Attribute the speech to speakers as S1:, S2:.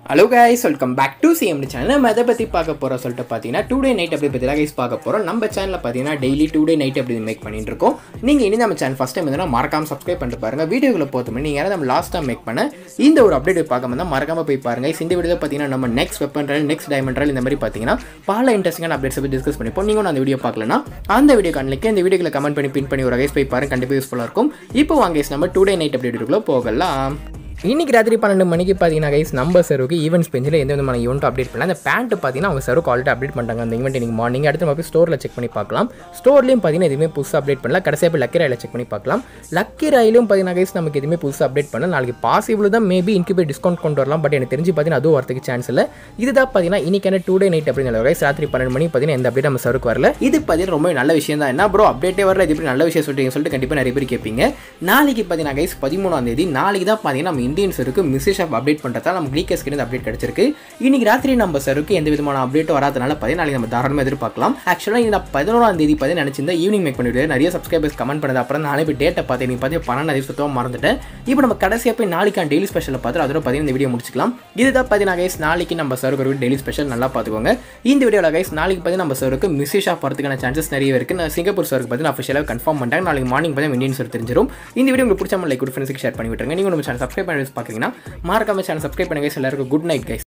S1: Hello guys, welcome back to CMD channel. நம்ம எதை பற்றி பார்க்க போகிறோம் சொல்லிட்டு பார்த்தீங்கன்னா டூடே நைட் அப்படி பற்றி தான் கைஸ் பார்க்க போகிறோம். நம்ம சேனலில் பார்த்தீங்கன்னா டெய்லி டூடே நைட் அப்படி மேக் பண்ணிட்டு இருக்கோம். நீங்கள் இனி நம்ம சேனல் ஃபஸ்ட் டைம் இருந்தால் மறக்காம சப்ஸ்கிரைப் பண்ணிட்டு பாருங்கள். வீடியோவில் போதுமே நீங்கள் யாராவது நம்ம லாஸ்ட் டைம் மேக் பண்ண இந்த ஒரு அப்டேட் பார்க்க தான் மறக்காம போய் பாருங்கள். இந்த வீடியோ பார்த்தீங்கன்னா நம்ம next weapon royal, next diamond royal இந்த மாதிரி பார்த்தீங்கன்னா பல இன்ட்ரெஸ்டிங்கான அப்டேட்ஸ் பற்றி டிஸ்கஸ் பண்ணிப்போம். நீங்கள் அந்த வீடியோ பார்க்கலன்னா அந்த வீடியோ காணலுக்கு இந்த வீடியோவில் கமெண்ட் பண்ணி பின் பண்ணி ஒரு கைஸ் போய் பாருங்க, கண்டிப்பாக யூஸ்ஃபுல்லாக இருக்கும். இப்போ வாங்க நம்ம டூடே நைட் அப்டேட்டுக்குள்ளே போகலாம். இன்றைக்கி ராத்திரி 12 மணிக்கு பார்த்தீங்கன்னா கைஸ் நம்ம சர்வுக்கு ஈவெண்ட்ஸ் பெஞ்சில் எந்த விதமான ஈவெண்ட் அப்டேட் பண்ணலாம். அந்த பேண்ட் பார்த்தீங்கன்னா அவங்க சர்வுக்கு ஆல்ரெடி அப்டேட் பண்ணிட்டாங்க. அந்த ஈவெண்ட் இன்றைக்கி மார்னிங் அடுத்து நம்ம போய் ஸ்டோரில் செக் பண்ணி பார்க்கலாம். ஸ்டோர்லேயும் பார்த்தீங்கன்னா எதுவுமே புதுசாக அப்டேட் பண்ணல. கடைசியாக போய் லக்கி ராயில் செக் பண்ணி பார்க்கலாம். லக்கி ராயிலும் பார்த்தீங்கன்னா கைஸ் நமக்கு எதுவுமே புதுசாக அப்டேட் பண்ணல. நாளைக்கு பாசிபிள் தான் மேபி இன்கியூபேட் டிஸ்கவுண்ட் கொண்டு வரலாம். பட் எனக்கு தெரிஞ்சு பார்த்தீங்கன்னா அதுவும் வரதுக்கு சான்ஸ் இல்லை. இதுதான் பார்த்தீங்கன்னா இன்றைக்கான டூடே நைட் அப்படின்னு கைஸ் ராத்திரி 12 மணிக்கு பார்த்தீங்கன்னா எந்த அப்டேட் நம்ம சர்வுக்கு வரல. இது பார்த்தீங்கன்னா ரொம்ப நல்ல விஷயம் தான். என்ன ப்ரோ அப்டேட்டே வரல, இது இப்படி நல்ல விஷயம் சொல்லிட்டு கண்டிப்பாக நிறைய பேர் கேட்பீங்க. நாளைக்கு பார்த்தீங்கன்னா கைஸ் 13ஆம் தேதி நாளைக்கு தான் பார்த்தீங்கன்னா நம்ம இந்தியன் சர்வுக்கு மிஸ் அப்டேட் பண்றதால நம்ம கிரீக்கர்ஸ் கிட்ட அப்டேட் கிடைச்சிருக்கு. இன்னைக்கு ராத்திரி நம்ம சருக்கு எந்த விதமான அப்டேட் வராதனால நாளைக்கு நம்ம தாராளமா எதிர்பார்க்கலாம். ஆக்சுவலா இந்த 11ஆம் தேதி நினைச்சிருந்தா ஈவினிங் மேக் பண்ணிட்டு நிறைய சப்ஸ்கிரைபர்ஸ் கமெண்ட் பண்ணது அப்புறம் நானே போய் டேட்டை பார்த்து நீங்க பார்த்து 12 சுத்தமாக மறந்துட்டேன். இப்போ நம்ம கடைசியா போய் நாளைக்கான டெய்லி ஸ்பெஷலை பார்த்து அதோட இந்த வீடியோ முடிச்சுக்கலாம். இதுதான் கைஸ் நாளைக்கு நம்ம சருக்கு ஒரு டெய்லி ஸ்பெஷல் நல்லா பார்த்துக்கோங்க. இந்த வீடியோல கைஸ் நாளைக்கு நம்ம சருக்கு மிஸ்ஸிஷ் ஆஃப் வரதுக்கான சான்சஸ் நிறைய இருக்கு. நான் சிங்கப்பூர் சருக்கு பார்த்தீங்கன்னா அஃபிஷியலாக கன்ஃபார்ம் பண்ணிட்டாங்க. நாளைக்கு மார்னிங் இந்தியன் சர் தெரிஞ்சிடும். இந்த வீடியோ உங்களுக்கு பிடிச்ச லைக் ஃப்ரெண்ட்ஸ்க்கு ஷேர் பண்ணி விட்டுருங்க. நீங்க நம்ம சேனல் சப்ஸ்கிரைப் பண்ணி பார்க்குறீங்கன்னா மறக்காம சேனல் சப்ஸ்கிரைப் பண்ணுங்க. எல்லாருக்கும் குட் நைட் கைஸ்.